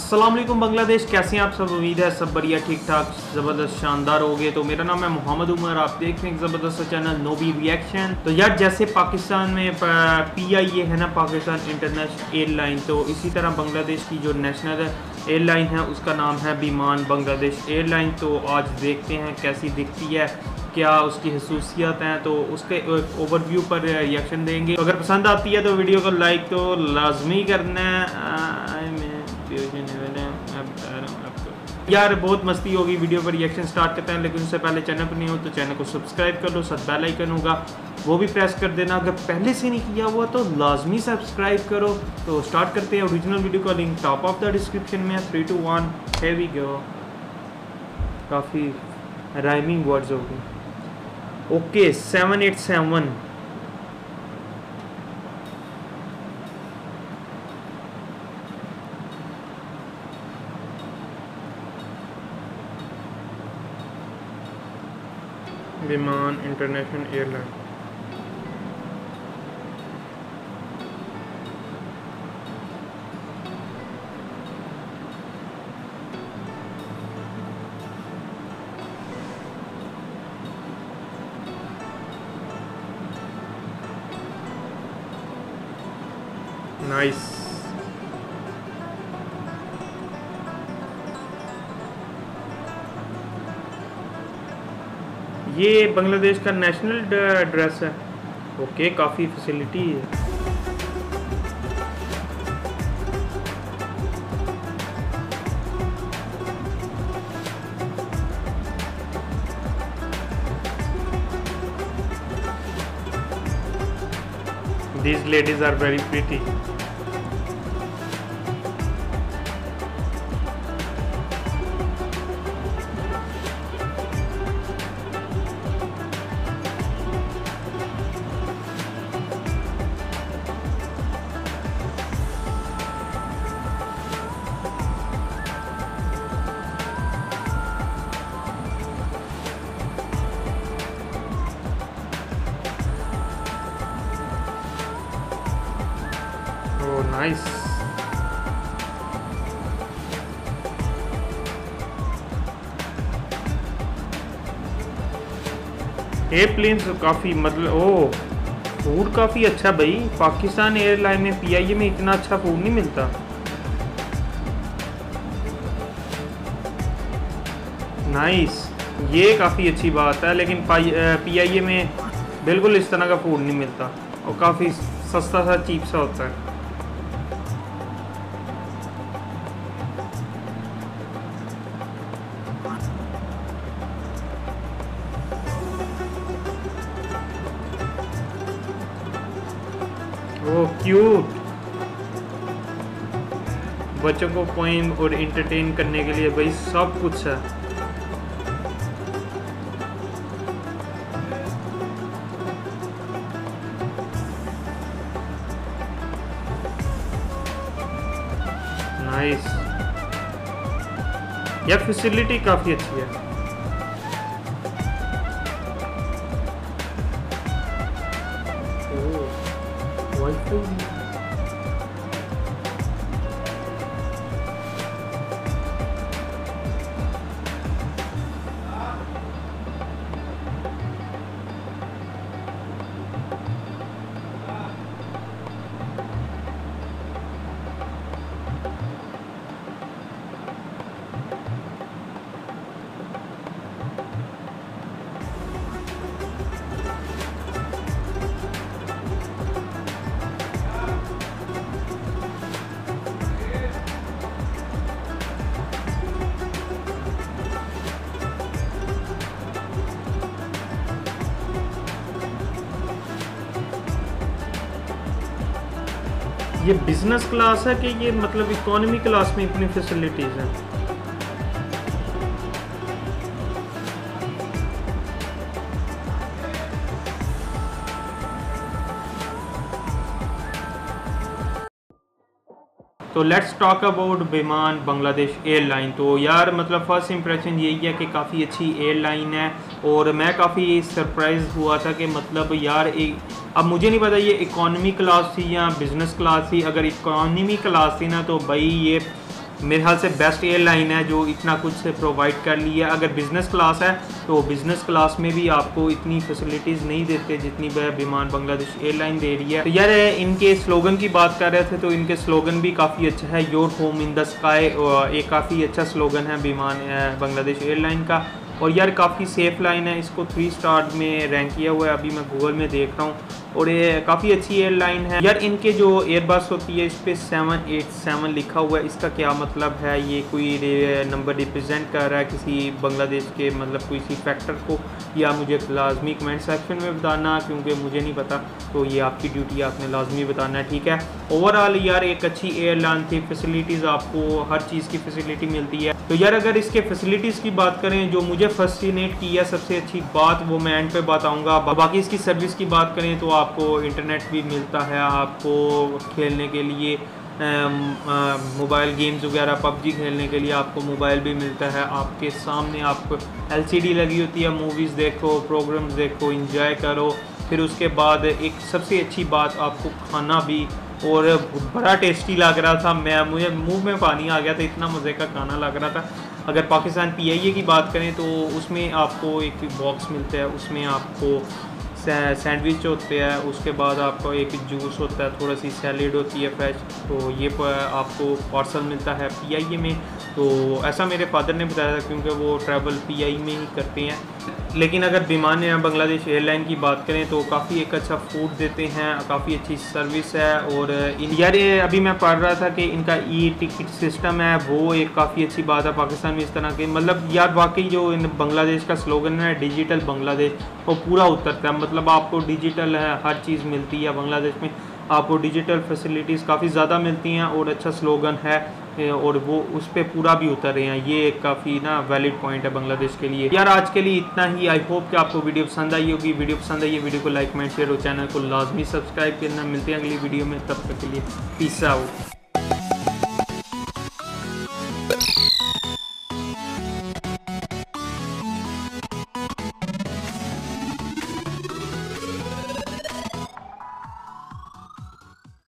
अस्सलाम वालेकुम बांग्लादेश, कैसे हैं आप सब। उम्मीद है सब बढ़िया, ठीक ठाक, ज़बरदस्त, शानदार हो गए। तो मेरा नाम है मोहम्मद उमर, आप देख रहे हैं ज़बरदस्त चैनल नोबी रिएक्शन। तो यार जैसे पाकिस्तान में PIA है ना, पाकिस्तान इंटरनेशनल एयरलाइन, तो इसी तरह बांग्लादेश की जो नेशनल एयरलाइन है उसका नाम है विमान बांग्लादेश एयरलाइन। तो आज देखते हैं कैसी दिखती है, क्या उसकी खसूसियात हैं, तो उसके ओवरव्यू पर रिएक्शन देंगे। तो अगर पसंद आती है तो वीडियो को लाइक तो लाजमी करना है। यार बहुत मस्ती होगी, वीडियो पर रिएक्शन स्टार्ट करते हैं, लेकिन उससे पहले चैनल पर नहीं हो तो चैनल को सब्सक्राइब कर लो, साथ बेल आइकन होगा वो भी प्रेस कर देना। अगर पहले से नहीं किया हुआ तो लाजमी सब्सक्राइब करो। तो स्टार्ट करते हैं। ओरिजिनल वीडियो का link top of the description में है। 3, 2, 1 here we go। काफ़ी राइमिंग वर्ड्स हो गए। ओके 787 विमान इंटरनेशनल एयरलाइन। नाइस। ये बांग्लादेश का नेशनल ड्रेस है। ओके, काफ़ी फैसिलिटी है। These ladies are very pretty। Oh, nice। Airplanes काफ़ी मतलब फूड काफ़ी अच्छा भाई। पाकिस्तान एयरलाइन में PIA में इतना अच्छा फूड नहीं मिलता। नाइस, ये काफ़ी अच्छी बात है, लेकिन PIA में बिल्कुल इस तरह का फूड नहीं मिलता और काफ़ी सस्ता सा चीप सा होता है। Oh cute. बच्चों को पोएम और एंटरटेन करने के लिए भाई सब कुछ है। नाइस, यह फैसिलिटी काफ़ी अच्छी है। वाईफाई ये बिजनेस क्लास है कि ये मतलब इकोनॉमी क्लास में इतनी फैसिलिटीज़ हैं। तो लेट्स टॉक अबाउट विमान बांग्लादेश एयरलाइन। तो यार मतलब फ़र्स्ट इंप्रेशन यही है कि काफ़ी अच्छी एयरलाइन है और मैं काफ़ी सरप्राइज़ हुआ था कि मतलब यार अब मुझे नहीं पता ये इकॉनमी क्लास थी या बिज़नेस क्लास थी। अगर इकॉनमी क्लास थी ना तो भाई ये मेरे ख्याल से बेस्ट एयरलाइन है जो इतना कुछ प्रोवाइड कर लिया है। अगर बिज़नेस क्लास है तो बिज़नेस क्लास में भी आपको इतनी फैसिलिटीज़ नहीं देते जितनी विमान बांग्लादेश एयरलाइन दे रही है। तो यार इनके स्लोगन की बात कर रहे थे तो इनके स्लोगन भी काफ़ी अच्छा है, your home in the sky, एक काफ़ी अच्छा स्लोगन है विमान बांग्लादेश एयरलाइन का। और यार काफ़ी सेफ़ लाइन है, इसको 3 स्टार में रैंक किया हुआ है, अभी मैं गूगल में देख रहा हूँ। और ये काफ़ी अच्छी एयरलाइन है यार। इनके जो एयरबस होती है इस पर 787 लिखा हुआ है, इसका क्या मतलब है? ये कोई नंबर रिप्रेजेंट कर रहा है किसी बांग्लादेश के मतलब किसी फैक्टर को, या मुझे लाजमी कमेंट सेक्शन में बताना, क्योंकि मुझे नहीं पता। तो ये आपकी ड्यूटी, आपने लाजमी बताना है, ठीक है। ओवरऑल यार एक अच्छी एयरलाइन थी, फैसिलिटीज़ आपको हर चीज़ की फैसिलिटी मिलती है। तो यार अगर इसके फैसिलिटीज़ की बात करें, जो मुझे फैसिनेट किया सबसे अच्छी बात वो मैं एंड पे बताऊंगा। बाकी इसकी सर्विस की बात करें तो आपको इंटरनेट भी मिलता है, आपको खेलने के लिए मोबाइल गेम्स वगैरह, पबजी खेलने के लिए आपको मोबाइल भी मिलता है। आपके सामने आपको LCD लगी होती है, मूवीज़ देखो, प्रोग्राम्स देखो, इंजॉय करो। फिर उसके बाद एक सबसे अच्छी बात, आपको खाना भी और बड़ा टेस्टी लग रहा था। मुझे मुंह में पानी आ गया था, इतना मज़े का खाना लग रहा था। अगर पाकिस्तान PIA की बात करें तो उसमें आपको एक बॉक्स मिलता है, उसमें आपको सैंडविच होते हैं, उसके बाद आपको एक जूस होता है, थोड़ा सी सैलेड होती है फ्रेश। तो ये आपको पार्सल मिलता है PIA में। तो ऐसा मेरे फादर ने बताया था क्योंकि वो ट्रैवल PIA में ही करते हैं। लेकिन अगर विमान बांग्लादेश एयरलाइन की बात करें तो काफ़ी एक अच्छा फूड देते हैं, काफ़ी अच्छी सर्विस है। और यार अभी मैं पढ़ रहा था कि इनका टिकट सिस्टम है, वो एक काफ़ी अच्छी बात है पाकिस्तान में इस तरह के। मतलब यार वाकई जो इन बांग्लादेश का स्लोगन है डिजिटल बांग्लादेश, वो पूरा उतरता है। मतलब आपको डिजिटल है हर चीज़ मिलती है बांग्लादेश में, आपको डिजिटल फैसिलिटीज़ काफ़ी ज़्यादा मिलती हैं और अच्छा स्लोगन है और वो उस पर पूरा भी उतर रहे हैं। ये काफ़ी ना वैलिड पॉइंट है बांग्लादेश के लिए। यार आज के लिए इतना ही। आई होप कि आपको वीडियो पसंद आई होगी। वीडियो पसंद आई है वीडियो को लाइक, कमेंट, शेयर और चैनल को लाजमी सब्सक्राइब करना। मिलते हैं अगली वीडियो में, तब तक के लिए पीस आउट।